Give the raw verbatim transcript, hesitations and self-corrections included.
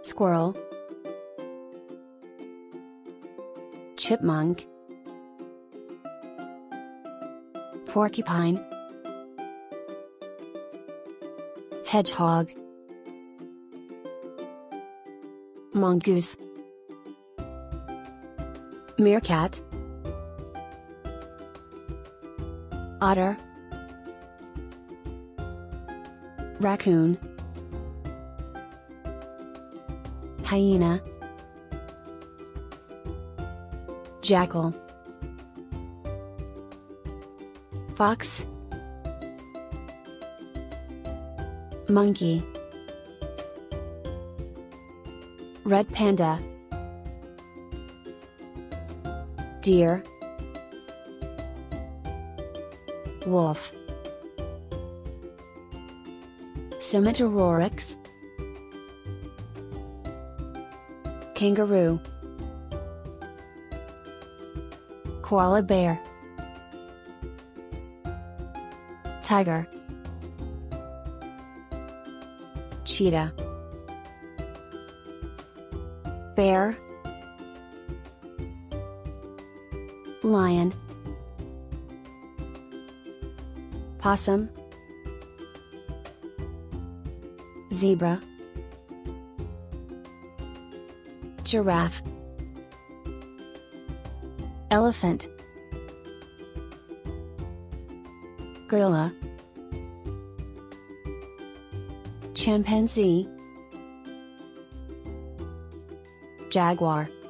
Squirrel, chipmunk, porcupine, hedgehog, mongoose, meerkat, otter, raccoon, hyena, jackal, fox, monkey, red panda, deer, wolf, Simatororix, kangaroo, koala bear, tiger, cheetah, bear, lion, possum, zebra, giraffe, elephant, gorilla, chimpanzee, jaguar.